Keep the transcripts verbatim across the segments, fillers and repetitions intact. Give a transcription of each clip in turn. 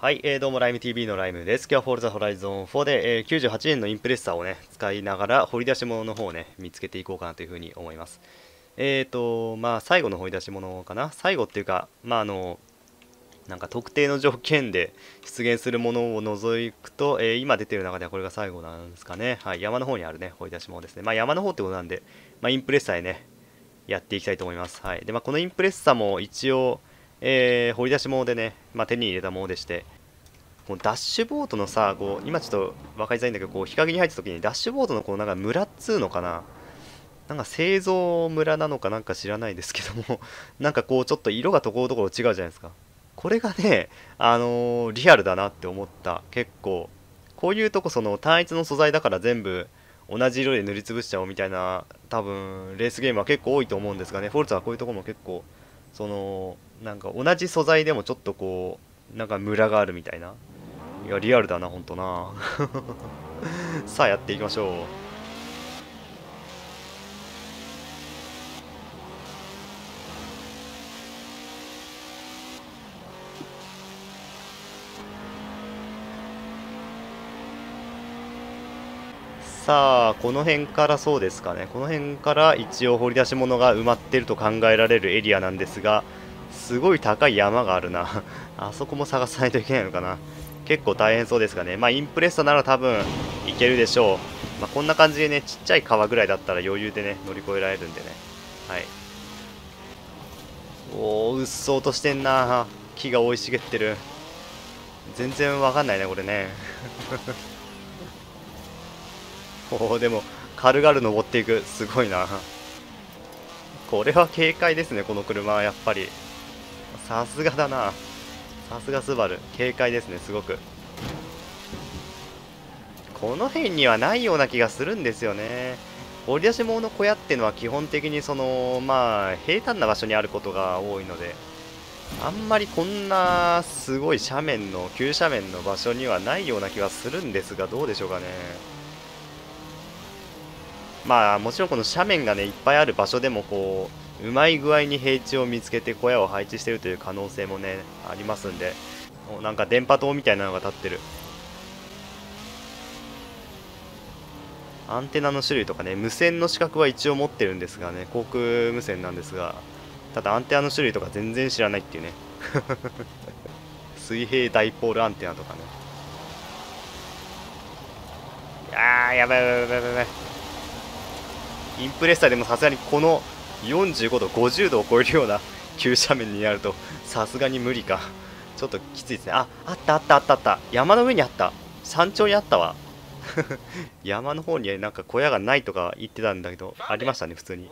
はい、えー、どうもライム ティーブイ のライムです。今日はフォールザホライゾンフォーで、えー、きゅうじゅうはちねんのインプレッサーをね、使いながら掘り出し物の方をね、見つけていこうかなというふうに思います。えーと、まあ最後の掘り出し物かな。最後っていうか、まああの、なんか特定の条件で出現するものを除くと、えー今出てる中ではこれが最後なんですかね。はい、山の方にあるね、掘り出し物ですね。まあ山の方ってことなんで、まあインプレッサーへね、やっていきたいと思います。はい。で、まあこのインプレッサーも一応、えー掘り出し物でね、まあ手に入れたものでして、このダッシュボードのさ、こう今ちょっと分かりづらいんだけど、こう日陰に入った時にダッシュボードのこうなんか村っつうのかな、なんか製造村なのかなんか知らないですけども、なんかこうちょっと色がところどころ違うじゃないですか。これがね、あのーリアルだなって思った。結構こういうとこ、その単一の素材だから全部同じ色で塗りつぶしちゃおうみたいな、多分レースゲームは結構多いと思うんですがね、フォルツはこういうとこも結構、そのなんか同じ素材でもちょっとこうなんかムラがあるみたいな。いや、リアルだな、ほんとな。さあ、やっていきましょう。さあ、この辺からそうですかね。この辺から一応掘り出し物が埋まってると考えられるエリアなんですが、すごい高い山があるな。あそこも探さないといけないのかな。結構大変そうですがね。まあ、インプレッサなら多分いけるでしょう。まあ、こんな感じでね、ちっちゃい川ぐらいだったら余裕でね、乗り越えられるんでね。はい。おー、うっそうとしてんな。木が生い茂ってる。全然わかんないね、これね。おお、でも、軽々登っていく。すごいな。これは軽快ですね、この車はやっぱり。さすがだな。さすがスバル。軽快ですね、すごく。この辺にはないような気がするんですよね。掘り出し物の小屋っていうのは基本的にその、まあ、平坦な場所にあることが多いので、あんまりこんなすごい斜面の、急斜面の場所にはないような気がするんですが、どうでしょうかね。まあもちろんこの斜面がねいっぱいある場所でもこううまい具合に平地を見つけて小屋を配置しているという可能性もねありますんで、おなんか電波塔みたいなのが立ってる。アンテナの種類とかね、無線の資格は一応持ってるんですがね、航空無線なんですが、ただアンテナの種類とか全然知らないっていうね。水平ダイポールアンテナとかね。いやー、やばいやばいやばいやばい。インプレッサーでもさすがにこのよんじゅうごどごじゅうどを超えるような急斜面になるとさすがに無理か。ちょっときついですね。あ、あったあったあったあった。山の上にあった。山頂にあったわ。山の方になんか小屋がないとか言ってたんだけど、ありましたね、普通に。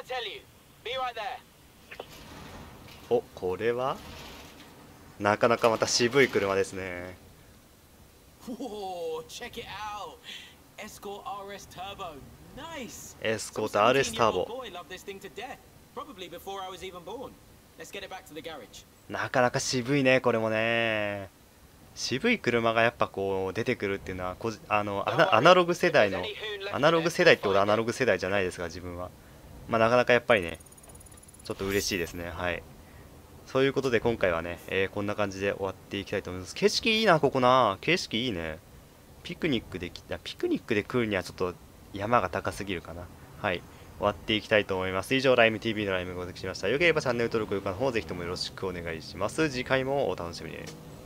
お、これはなかなかまた渋い車ですね。 Whoa, check it out. Escort アールエス Turbo. Nice. エスコー Some ト アールエス ター seventeen-year-old ボ。 boy loved this thing to death. Probably before I was even born. Let's get it back to the garage. なかなか渋いね、これもね。渋い車がやっぱこう出てくるっていうのはこじあのア Don't ナ、アナ worry. ログ世 If 代 there's の any hoon ア left ナ in ログ it, 世 we'll 代ってことはア find ナ it. ログ世代じゃないですが自分は、まあ、なかなかやっぱりねちょっと嬉しいですね。はい。そういうことで今回はね、えーこんな感じで終わっていきたいと思います。景色いいな、ここな。景色いいね。ピクニックできたピクニックで来るにはちょっと山が高すぎるかな。はい。終わっていきたいと思います。以上、ライム ティーブイ のライムがお届けしました。よければチャンネル登録、高評価の方ぜひともよろしくお願いします。次回もお楽しみに。